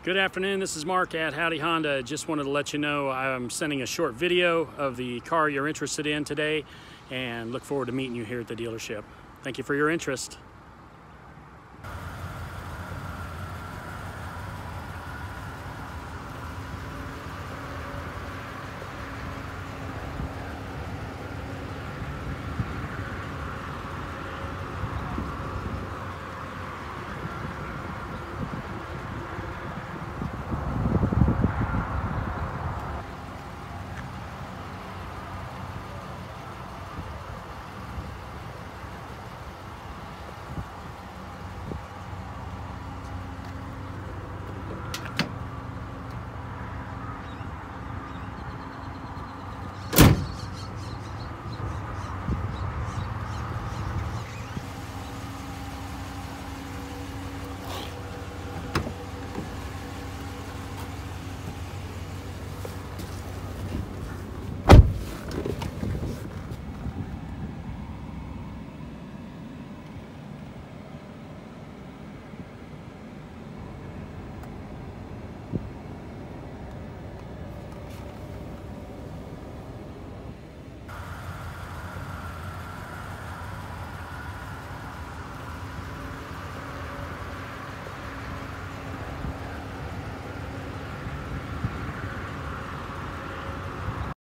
Good afternoon, this is Mark at Howdy Honda. Just wanted to let you know I'm sending a short video of the car you're interested in today and look forward to meeting you here at the dealership. Thank you for your interest.